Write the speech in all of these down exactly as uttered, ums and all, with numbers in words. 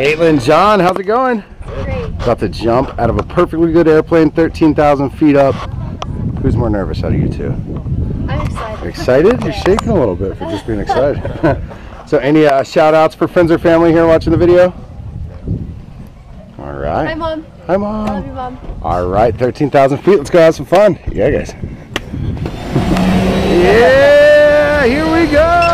Kaitlyn, John, how's it going? Great. About to jump out of a perfectly good airplane, thirteen thousand feet up. Who's more nervous out of you two? I'm excited. Excited? You're shaking a little bit for just being excited. So any uh, shout outs for friends or family here watching the video? All right. Hi, Mom. Hi, Mom. I love you, Mom. All right, thirteen thousand feet. Let's go have some fun. Yeah, guys. Yeah, here we go.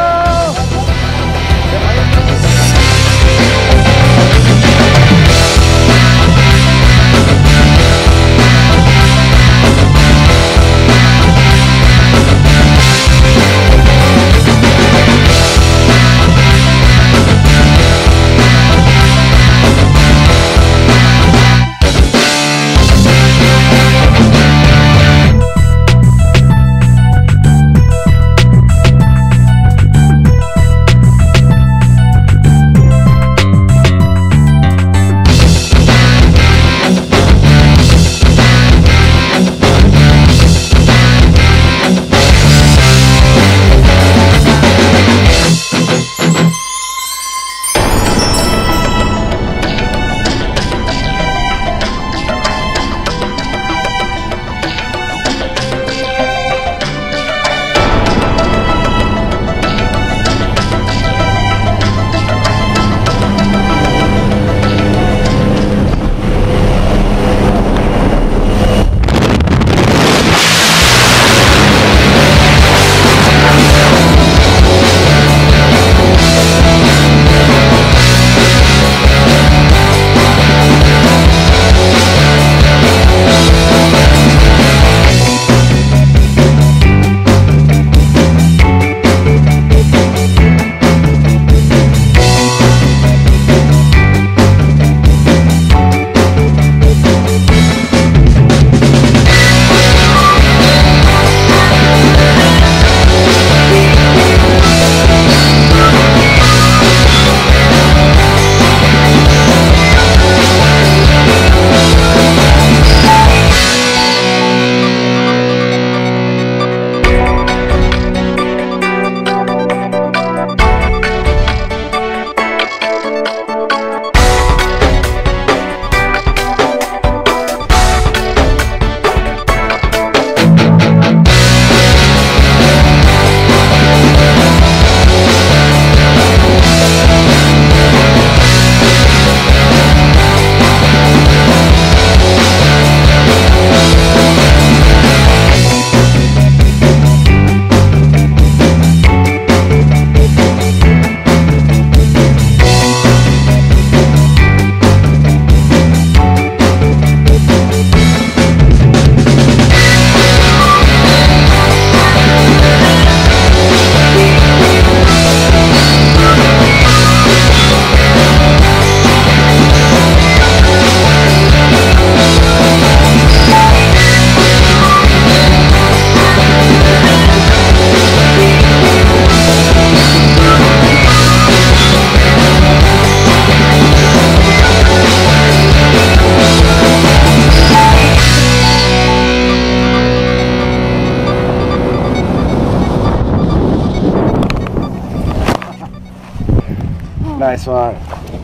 Nice one.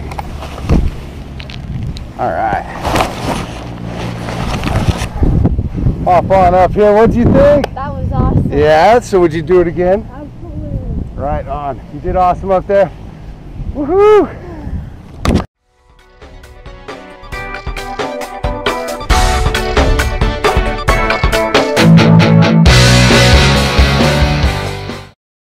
All right. Hop on up here. What'd you think? That was awesome. Yeah, so would you do it again? Absolutely. Right on. You did awesome up there. Woohoo!